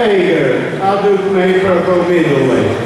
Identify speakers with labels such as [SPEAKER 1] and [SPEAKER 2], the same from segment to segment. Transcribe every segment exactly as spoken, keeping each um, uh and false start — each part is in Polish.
[SPEAKER 1] Hager, adult male purple middleweight.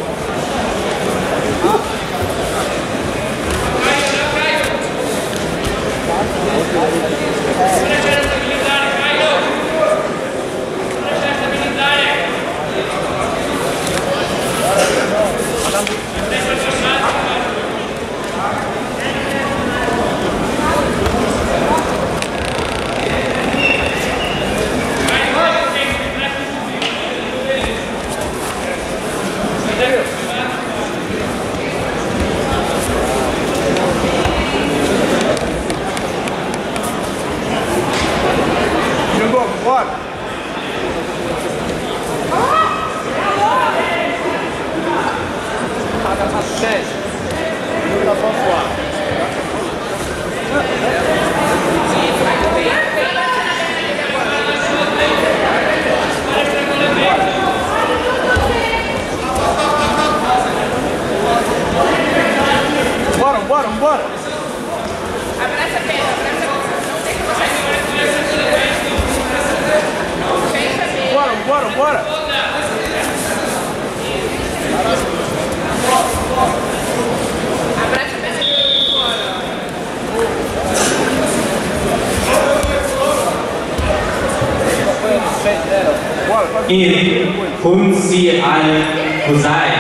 [SPEAKER 2] In Hunzi Al-Husay.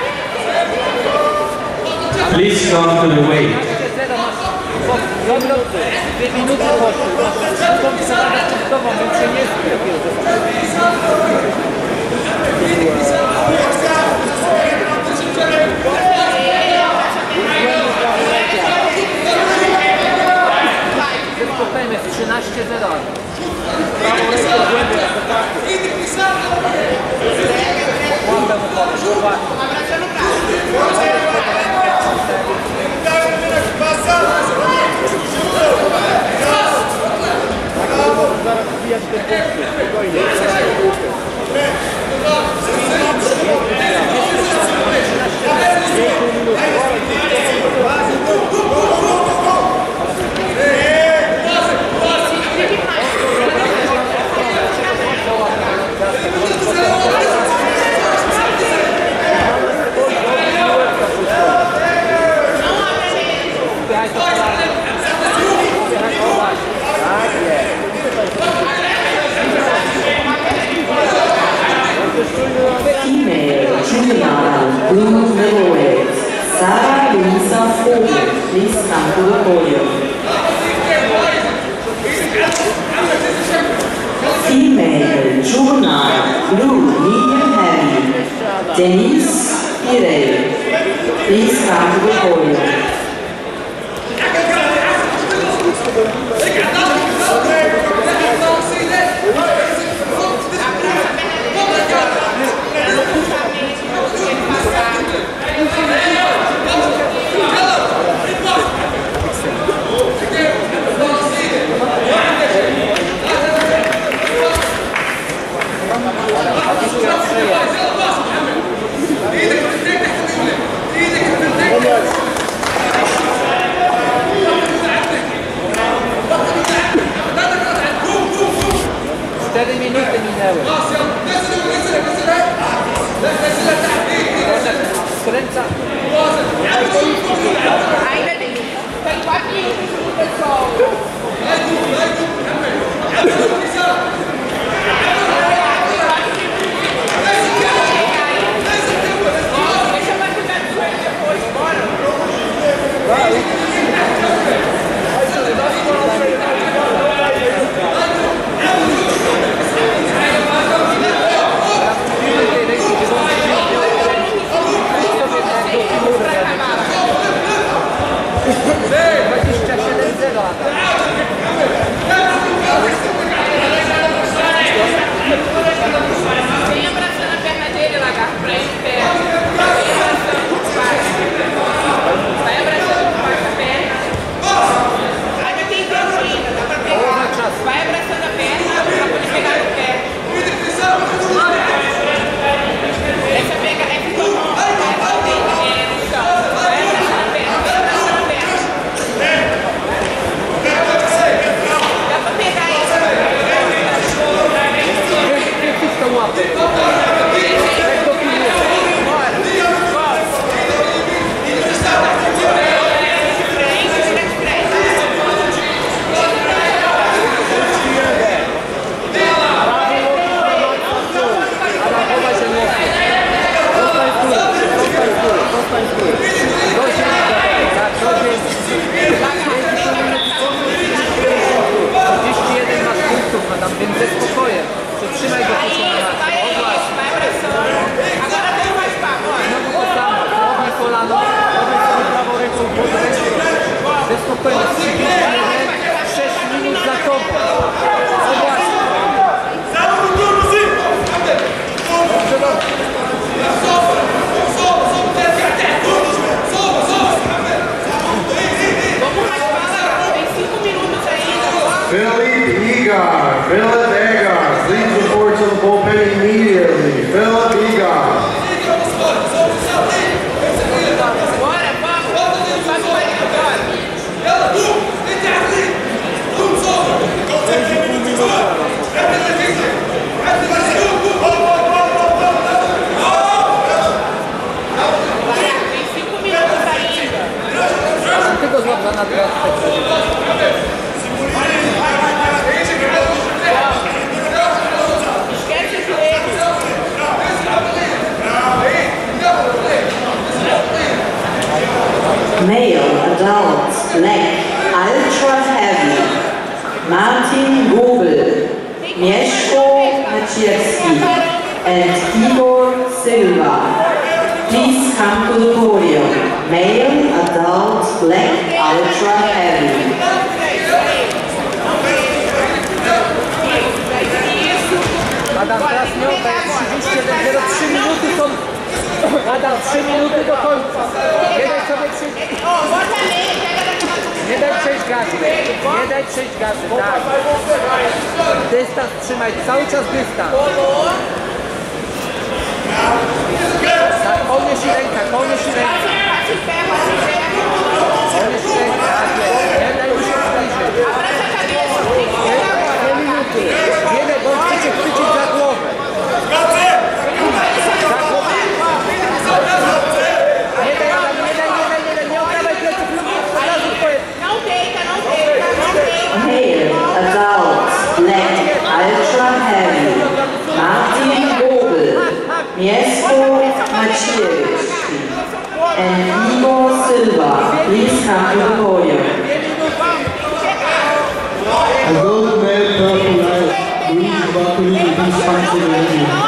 [SPEAKER 2] Please come to the weight.
[SPEAKER 3] trzynaście zero.
[SPEAKER 4] Female Juliana Blue Middleweight, Sarah Louisa Ford, please come to the podium. Female Juvenile Blue Medium Heavy, Denise Pirey, please come to the podium.
[SPEAKER 3] cztery minuty minęły. Skręca. dwadzieścia siedem zero.
[SPEAKER 4] Maciejewski and Igor Silva. Please come to the podium. Male, adult, black, ultra heavy.
[SPEAKER 3] Adam, teraz nie oddaj trzydzieści jeden zero trzy minuty są... Adam, trzy minuty do końca. Nie daj sobie przejść... Nie daj przejść gazy. Nie daj przejść gazy, tak. Dystans trzymaj, cały czas dystans. Tak, podnieś ręka, podnieś ręka. Podnieś ręka, tak jest. Nie daj mi się zbliżyć. Dwie minuty. Nie daj, bo chcecie chwycić za głowę. Za głowę. Nie daj, nie daj, nie daj, nie daj, nie oddawaj pleców, od razu twoje.
[SPEAKER 4] Male, adult, black, ultra heavy. Martin Gobel, Mieszko Maciejewski and Igor Silva. Please come to the podium.
[SPEAKER 1] Adult male purple light, Luis Bartolini, please come to the podium.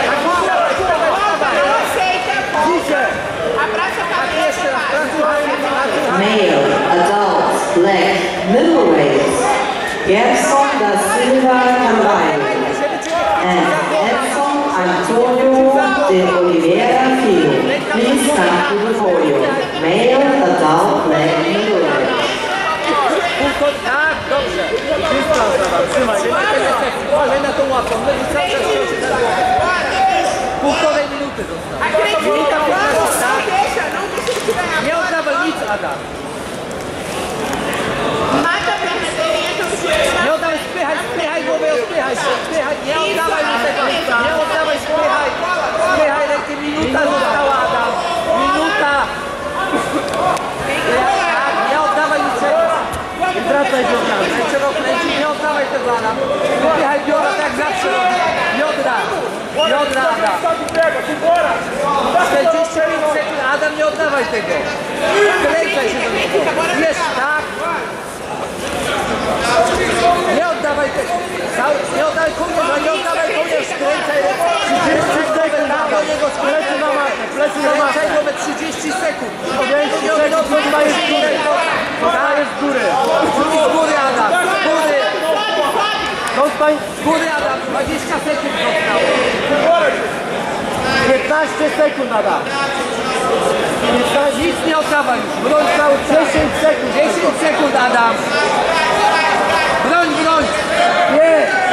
[SPEAKER 4] Male, adult, black, middleweight, Gerson da Silva Carvalho and Edson Antonio de Oliveira Filho. Please come to the podium. Male, adult, black, middleweight.
[SPEAKER 3] Tak, dobrze. Dystans, trzymaj, nie ma tyle sekcji. Uważaj na tą łapą. Będzie cały czas się na głowę. Półtorej minuty zostało. Minuta piętnaście, tak? Nie oddawaj nic, Adam. Nie oddawaj, spychaj, spychaj głowę, odpychaj się, spychaj. Nie oddawaj mi tego. Nie oddawaj, spychaj. Spychaj rękę. Minuta została, Adam. Minuta. Tak, nie oddawaj niczego. Wracaj do nas. Trzeba kręcić, nie oddawaj tego, Adam. Wypychaj biora tak jak zawsze robi. Biodra. Biodra, Adam. czterdzieści pięć sekund. Adam, nie oddawaj tego. Kręcaj się do niego. Wiesz, tak? Nie oddawaj tego. Nie oddawaj kołnierza, nie oddawaj kołnierza. Skręcaj trzydzieści sekund. Do niego skręcaj na matę. Skręcaj głowę trzydzieści sekund. Nie oddawaj z góry. Podaję z góry. Z góry, Adam. Z góry. Z góry, Adam. dwadzieścia sekund zostało. piętnaście sekund, Adam. Nic nie oddawaj już. Broń cały czas. dziesięć sekund. dziesięć sekund, Adam. Broń, broń. Nie.